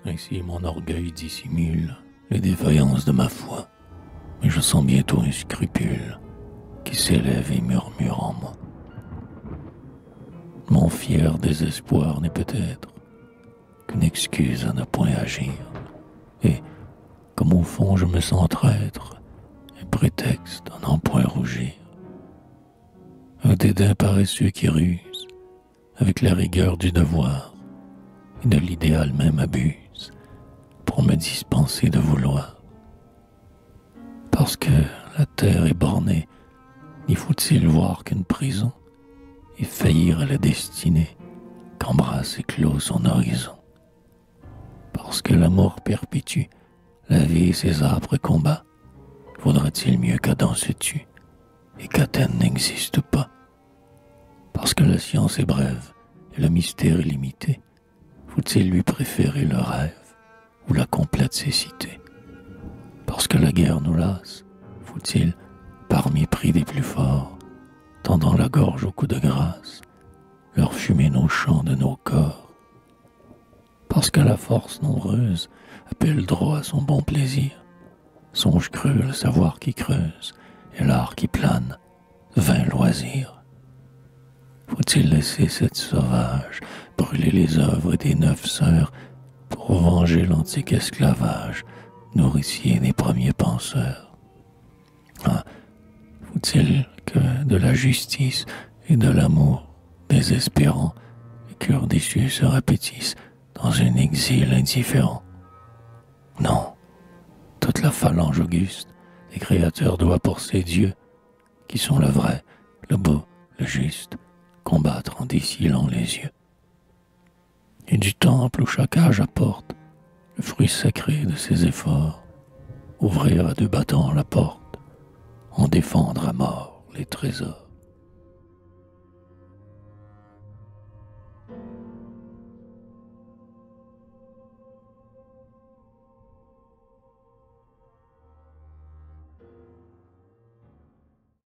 Ainsi mon orgueil dissimule les défaillances de ma foi, mais je sens bientôt un scrupule qui s'élève et murmure en moi. Mon fier désespoir n'est peut-être qu'une excuse à ne point agir, et, comme au fond je me sens traître, un prétexte à n'en point rougir. Un dédain paresseux qui ruse, avec la rigueur du devoir, et de l'idéal même abuse, pour me dispenser de vouloir. Parce que la terre est bornée, n'y faut-il voir qu'une prison, et faillir à la destinée qu'embrasse et clôt son horizon. Parce que l'amour perpétue la vie et ses âpres combats, vaudrait-il mieux qu'Adam se tue et qu'Athènes n'existe pas. Parce que la science est brève et le mystère est limité, faut-il lui préférer le rêve ou la complète cécité. Parce que la guerre nous lasse, faut-il, par mépris des plus forts, tendant la gorge au coup de grâce, leur fumer nos chants de nos corps. Parce que la force nombreuse appelle droit à son bon plaisir, songe creux le savoir qui creuse et l'art qui plane, vain loisir. Faut-il laisser cette sauvage brûler les œuvres des 9 sœurs pour venger l'antique esclavage, nourricier des premiers penseurs? Ah, faut-il que de la justice et de l'amour désespérant, les cœurs déçus se répétissent dans un exil indifférent? Non, toute la phalange auguste des créateurs doit pour ces dieux, qui sont le vrai, le beau, le juste, combattre en décilant les yeux. Et du temple où chaque âge apporte le fruit sacré de ses efforts, ouvrir à 2 battants la porte, en défendre à mort les trésors.